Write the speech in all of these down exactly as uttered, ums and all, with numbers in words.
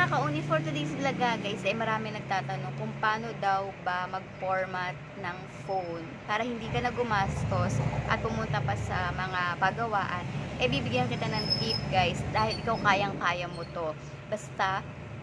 mga kauni, for today's vlog guys, ay marami nagtatanong kung paano daw ba mag-format ng phone para hindi ka na gumastos at pumunta pa sa mga pagawaan. Eh, bibigyan kita ng tip guys, dahil ikaw kayang-kaya mo to. Basta,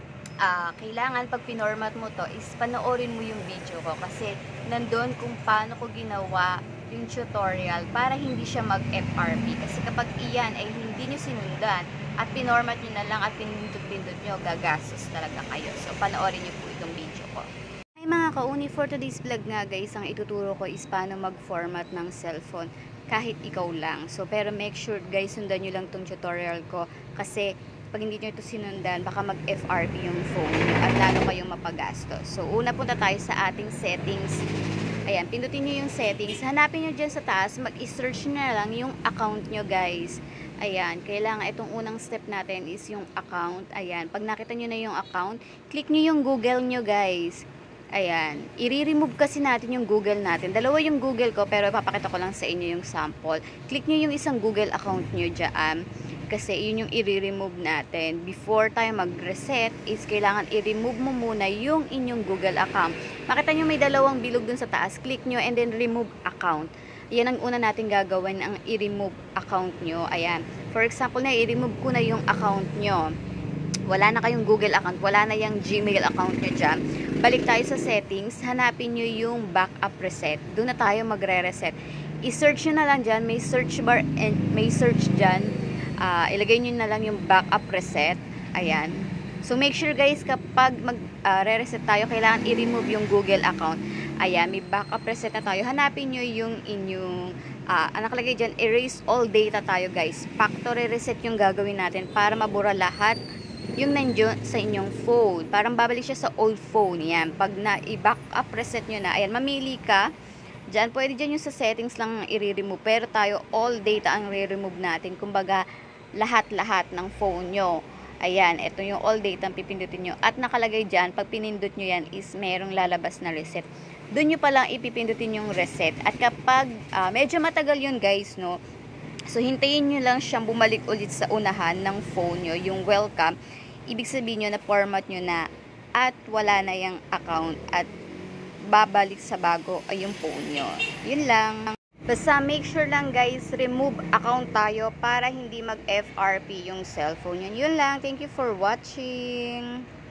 uh, kailangan pag pinormat mo to is panoorin mo yung video ko kasi nandun kung paano ko ginawa yung tutorial para hindi siya mag-F R P. Kasi kapag iyan ay hindi nyo sinundan at pinormat nyo na lang at pinindot-pindot nyo, gagastos talaga kayo. So, panoorin nyo po itong video ko. Ay mga kauni, for today's vlog nga guys, ang ituturo ko is paano mag-format ng cellphone kahit ikaw lang. So, pero make sure guys, sundan nyo lang itong tutorial ko kasi pag hindi nyo ito sinundan, baka mag-F R P yung phone nyo at lalo kayong mapagastos. So, una punta tayo sa ating settings. Ayan, pindutin nyo yung settings. Hanapin nyo dyan sa taas, mag-search na lang yung account nyo guys. Ayan, kailangan itong unang step natin is yung account. Ayan, pag nakita nyo na yung account, click nyo yung Google nyo guys. Ayan, i-remove kasi natin yung Google natin. Dalawa yung Google ko pero ipapakita ko lang sa inyo yung sample. Click nyo yung isang Google account nyo dyan. Kasi yun yung i-remove natin. Before tayo mag-reset is kailangan i-remove mo muna yung inyong Google account. Makita nyo may dalawang bilog dun sa taas. Click nyo and then remove account. Yan ang una natin gagawin, ang i-remove account nyo. Ayan. For example na, i-remove ko na yung account nyo. Wala na kayong Google account. Wala na yung Gmail account nyo dyan. Balik tayo sa settings. Hanapin nyo yung backup reset. Doon na tayo magre-reset. I-search nyo na lang dyan. May search bar and may search dyan. Uh, ilagay nyo na lang yung backup reset. Ayan. So, make sure guys, kapag mag-re-reset uh, tayo, kailangan i-remove yung Google account. Ayan, may backup reset na tayo. Hanapin nyo yung inyong, uh, nakalagay dyan, erase all data tayo guys. Factory reset yung gagawin natin para mabura lahat yung nandiyon sa inyong phone. Parang babalik siya sa old phone. Yan. Pag na-backup reset nyo na, ayan, mamili ka. Diyan, pwede dyan yung sa settings lang i-remove. Pero tayo, all data ang re-remove natin. Kumbaga, lahat-lahat ng phone nyo. Ayan, ito yung all data ang pipindutin nyo. At nakalagay dyan, pag pinindot nyo yan is merong lalabas na reset. Doon nyo palang ipipindutin yung reset. At kapag, uh, medyo matagal yun guys, no? So, hintayin nyo lang siyang bumalik ulit sa unahan ng phone nyo, yung welcome. Ibig sabihin nyo na format nyo na at wala na yung account at babalik sa bago ay yung phone nyo. Yun lang. Basta make sure lang guys, remove account tayo para hindi mag-F R P yung cellphone yun. Yun lang. Thank you for watching.